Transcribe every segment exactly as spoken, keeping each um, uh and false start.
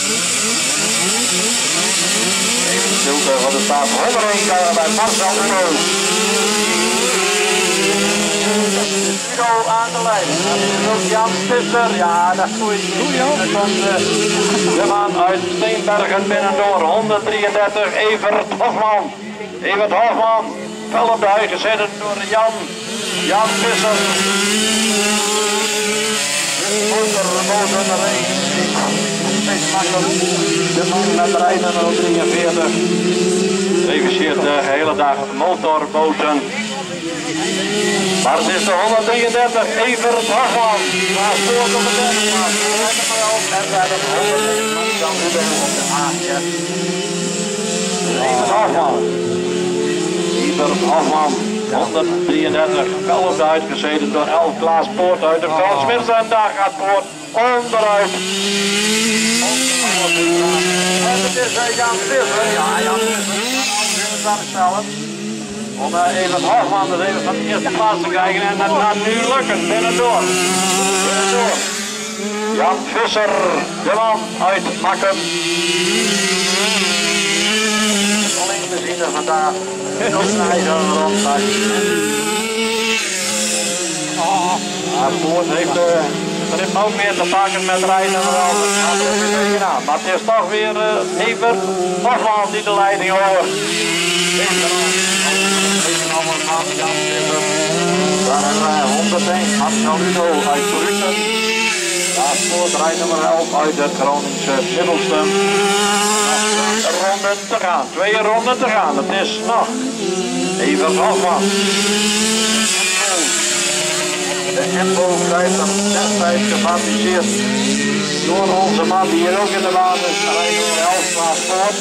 Even stilte, want er staat honderdéén daar bij Marcel Udo. Udo aan de lijn. Dat is ook Jan Visser. Ja, dat is goed. Dat komt uh, de man uit Steenbergen binnendoor. honderddrieëndertig, Evert Hofman. Evert Hofman. Fel op de huid gezet door Jan. Jan Visser. Motorboten race. De man met rijden nummer drieënveertig. Reviseert de hele dag motorboten. Maar het is de honderddraaiendertig, Evert Hofman. Waar spoort op de derde plaats. En bij de honderddraaiendertig, dan de op de achtje. Evert Hofman. Evert Hofman. honderddrieëndertig, fel op de huid gezeten door Elf Klaas Poort uit de Frans Smits. En daar gaat Poort onderuit. En het is uh, Jan Visser. Ja, Jan Visser. Dat is zelf. Om uh, Evert Hofman dus even van de eerste plaats te krijgen. En dat gaat nu lukken. Binnendoor. Binnendoor. Jan Visser, de man uit Makkum. Alleen benzine vandaag. Hij is een rondslag. Maar Poort heeft uh, er ook weer te pakken met rijden. Maar het is toch weer uh, Evert Hofman die de leiding hoort. Daar hebben wij honderdéén, Marcel Udo uit Bruggen. Daar spoort rij nummer elf uit het Groningse Middelstum. Ronden te gaan, twee ronden te gaan. Het is nog Evert Hofman. De Embo vijftig destijds gefabriceerd door onze man die hier ook in de baan is. Rij nummer elf Klaas Poort.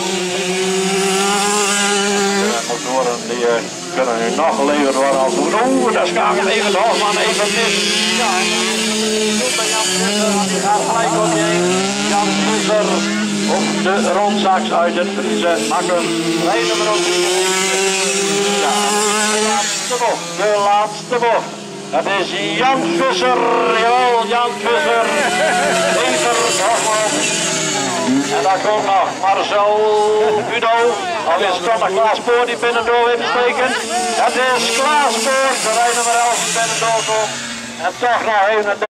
Motoren die uh, kunnen nu nog geleverd worden als goed. Oeh, daar schakelt Evert Hofman even mis. Ja, bij Jan Visser, die gaat gelijk op je heen. Jan Visser op de rondzaks uit het Friese Makkum. Lijn nummer ook. Ja, de laatste bocht, de laatste bocht. Dat is Jan Visser, jawel, Jan Visser. Evert Hofman. En daar komt nog Marcel Udo. Al is het toch Klaas Poort die binnendoor wil steken. Het is Klaas Poort, de rij nummer elf die binnendoor komt. En toch nog even